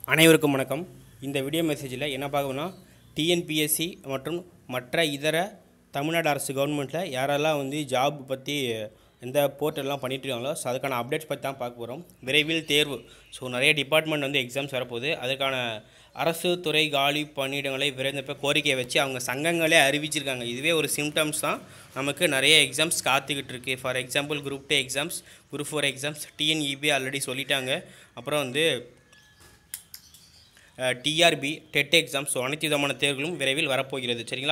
அனைவருக்கும் வணக்கம். இந்த வீடியோ மெசேஜில் என்ன பார்க்கணும்னா, டிஎன்பிஎஸ்சி மற்றும் மற்ற இதர தமிழ்நாடு அரசு கவர்மெண்ட்டில் யாரெல்லாம் வந்து ஜாப் பற்றி எந்த போர்ட்டெல்லாம் பண்ணிட்டுருக்காங்களோ அதுக்கான அப்டேட்ஸ் பற்றி தான் பார்க்க போகிறோம். விரைவில் தேர்வு. நிறைய டிபார்ட்மெண்ட் வந்து எக்ஸாம்ஸ் வரப்போகுது. அதுக்கான அரசு துறை காலி பணியிடங்களை விரைந்த கோரிக்கையை வச்சு அவங்க சங்கங்களே அறிவிச்சிருக்காங்க. இதுவே ஒரு சிம்டம்ஸ் தான். நமக்கு நிறைய எக்ஸாம்ஸ் காத்துக்கிட்டு இருக்கு. For example group 2 exams, group 4 exams, TNEB already சொல்லிட்டாங்க. அப்புறம் வந்து டிஆர்பி, டெட் எக்ஸாம்ஸ், அனைத்து விதமான தேர்வுகளும் விரைவில் வரப்போகிறது. சரிங்களா?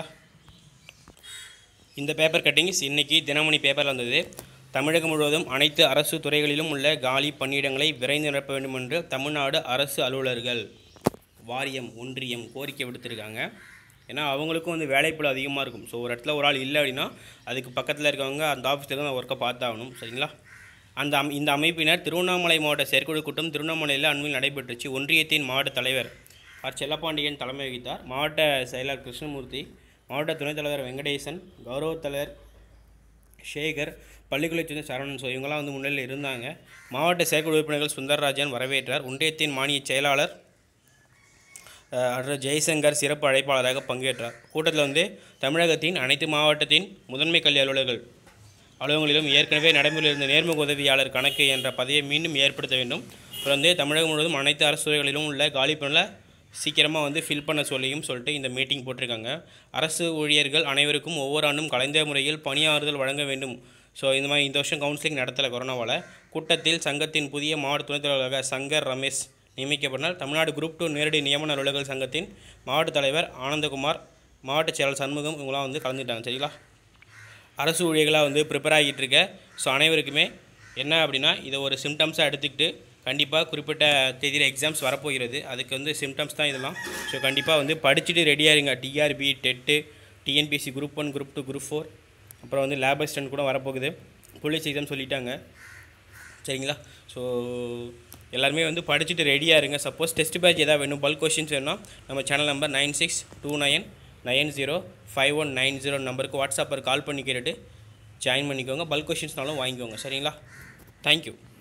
இந்த பேப்பர் கட்டிங்ஸ் இன்றைக்கி தினமணி பேப்பரில் வந்தது. தமிழகம் முழுவதும் அனைத்து அரசு துறைகளிலும் உள்ள காலி பணியிடங்களை விரைந்து நிரப்ப வேண்டும் என்று தமிழ்நாடு அரசு அலுவலர்கள் வாரியம், ஒன்றியம் கோரிக்கை விடுத்திருக்காங்க. ஏன்னா அவங்களுக்கும் வந்து வேலைப்பளு அதிகமாக இருக்கும். ஒரு இடத்துல ஒரு ஆள் இல்லை அப்படின்னா அதுக்கு பக்கத்தில் இருக்கவங்க அந்த ஆஃபீஸில் தான் ஒர்க்கை பார்த்தாகணும். சரிங்களா? இந்த அமைப்பினர் திருவண்ணாமலை மாவட்ட செயற்குழு கூட்டம் திருவண்ணாமலையில் அண்மையில் நடைபெற்றுச்சு. ஒன்றியத்தின் மாவட்ட தலைவர் ஆர் செல்லப்பாண்டியன் தலைமை வகித்தார். மாவட்ட செயலர் கிருஷ்ணமூர்த்தி, மாவட்ட துணைத் தலைவர் வெங்கடேசன், கௌரவ தலைவர் சேகர், பள்ளிக்கல்வித்துறை சரவணன், இவங்களாம் வந்து முன்னிலையில் இருந்தாங்க. மாவட்ட செயற்குழு உறுப்பினர்கள் சுந்தரராஜன் வரவேற்றார். ஒன்றியத்தின் மானிய செயலாளர் ஜெய்சங்கர் சிறப்பு அழைப்பாளராக பங்கேற்றார். கூட்டத்தில் வந்து தமிழகத்தின் அனைத்து மாவட்டத்தின் முதன்மை கல்வி அலுவலகங்களிலும் ஏற்கனவே நடைமுறையில் இருந்த நேர்முக உதவியாளர் கணக்கு என்ற பதவியை மீண்டும் ஏற்படுத்த வேண்டும். தொடர்ந்து தமிழகம் முழுவதும் அனைத்து அரசு துறைகளிலும் உள்ள காலி பணிகளை சீக்கிரமாக வந்து ஃபில் பண்ண சொல்லிட்டு இந்த மீட்டிங் போட்டிருக்காங்க. அரசு ஊழியர்கள் அனைவருக்கும் ஒவ்வொரு ஆண்டும் கலைந்த முறையில் பணியாறுதல் வழங்க வேண்டும். இந்த மாதிரி இந்த வருஷம் கவுன்சிலிங் நடத்தலை கொரோனாவால். கூட்டத்தில் சங்கத்தின் புதிய மாவட்ட துணைத் தலைவராக சங்கர் ரமேஷ் நியமிக்கப்பட்டார். தமிழ்நாடு குரூப் 2 நேரடி நியமன அலுவலர்கள் சங்கத்தின் மாவட்ட தலைவர் ஆனந்தகுமார், மாவட்ட செயலாளர் சண்முகம் இவங்களாம் வந்து கலந்துக்கிட்டாங்க. சரிங்களா? அரசு ஊழியர்களாக வந்து ப்ரிப்பேர் ஆகிட்டு இருக்க அனைவருக்குமே என்ன அப்படின்னா, இதை ஒரு சிம்டம்ஸாக எடுத்துக்கிட்டு கண்டிப்பாக குறிப்பிட்ட தேதியில் எக்ஸாம்ஸ் வரப்போகிறது. அதுக்கு வந்து சிம்டம்ஸ் தான் இதெல்லாம். கண்டிப்பாக வந்து படிச்சுட்டு ரெடியாக இருங்க. TRB, TET, TNPSC group 1, group 2, group 4, அப்புறம் வந்து லேப் அசிஸ்டன்ட் கூட வரப்போகுது. போலீஸ் எக்ஸாம் சொல்லிட்டாங்க. சரிங்களா? எல்லாருமே வந்து படிச்சுட்டு ரெடியாக இருங்க. சப்போஸ் டெஸ்ட் பேட்ச் எதாவது வேணும், பல்க் கொஸ்டின்ஸ் வேணும்னா நம்ம சேனல் நம்பர் 9629905190 நம்பருக்கு வாட்ஸ்அப்பில் கால் பண்ணி கேட்டுட்டு ஜாயின் பண்ணிக்கோங்க. பல்க் கொஸ்டின்ஸ்னாலும் வாங்கிக்கோங்க. சரிங்களா? தேங்க்யூ.